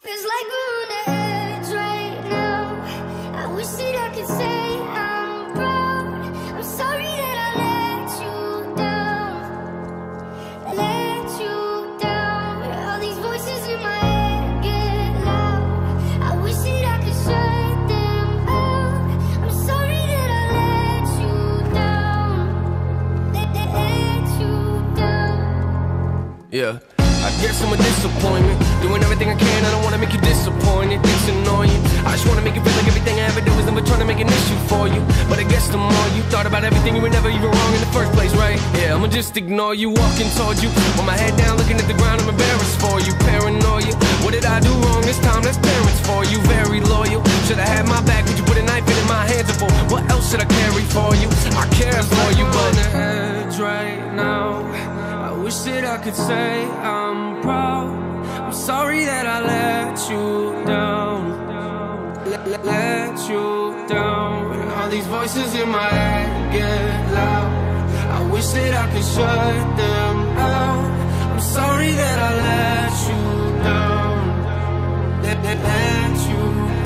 Feels like we're on the edge right now. I wish that I could say I'm proud. I'm sorry that I let you down. Let you down. All these voices in my head get loud. I wish that I could shut them out. I'm sorry that I let you down. Let you down. Yeah, I guess I'm a disappointment. Doing everything I can, I don't wanna make you disappointed. It's annoying. I just wanna make you feel like everything I ever do is never trying to make an issue for you. But I guess the more you thought about everything, you were never even wrong in the first place, right? Yeah, I'ma just ignore you, walking towards you with my head down, looking at the ground. I'm embarrassed for you, paranoia. What did I do wrong this time? That's parents for you, very loyal. Should've had my back, but you put a knife in my hands before. What else should I carry for you? I care for you, but on the edge right now. I wish that I could say I'm proud. I'm sorry that I let you down. Let you down. When all these voices in my head get loud, I wish that I could shut them out. I'm sorry that I let you down. Let you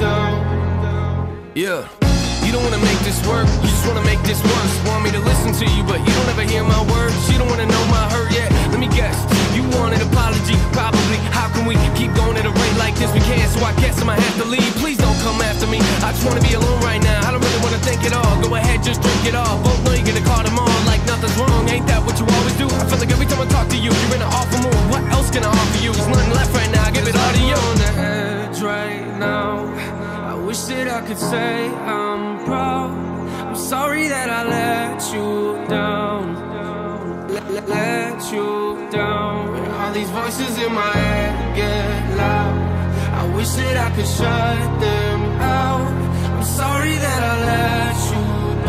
down. Yeah. You don't wanna make this work, you just wanna make this worse. Want me to listen to you, but you don't ever hear my words. You don't wanna know my hurt yet. Let me guess, you want an apology, probably. How can we keep going at a rate like this? We can't, so I guess I'ma have to leave. Please don't come after me, I just wanna be alone right now. I don't really wanna think at all, go ahead, just drink it all. Both know you're gonna call them on like nothing's wrong. Ain't that what you always do? I feel like every time I talk to you, you're in an awful mood. What else can I offer you? There's nothing left right now, I give it all to you. On the edge right now, I wish that I could say I'm proud. I'm sorry that I let you down. Let you down. When all these voices in my head get loud, I wish that I could shut them out. I'm sorry that I let you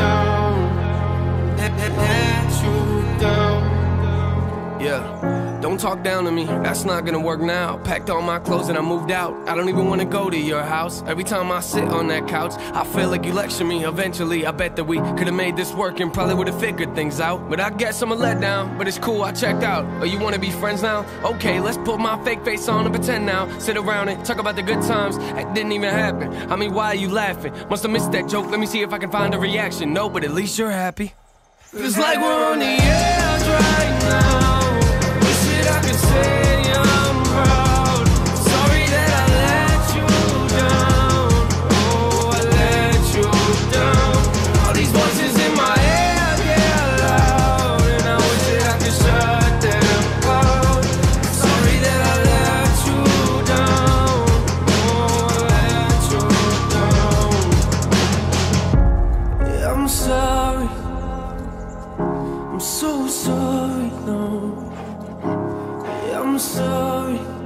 down. Let you down. Yeah. Don't talk down to me, that's not gonna work now. Packed all my clothes and I moved out. I don't even wanna go to your house. Every time I sit on that couch, I feel like you lecture me. Eventually, I bet that we could've made this work and probably would've figured things out. But I guess I'm a letdown, but it's cool, I checked out. Oh, you wanna be friends now? Okay, let's put my fake face on and pretend now. Sit around and talk about the good times. That didn't even happen. I mean, why are you laughing? Must have missed that joke, let me see if I can find a reaction. No, but at least you're happy. Feels like we're on the edge right now. I could say I'm proud. Sorry that I let you down. Oh, I let you down. All these voices in my head get loud, and I wish that I could shut them out. Sorry that I let you down. Oh, I let you down. Yeah, I'm sorry. I'm so sorry, no. I'm sorry.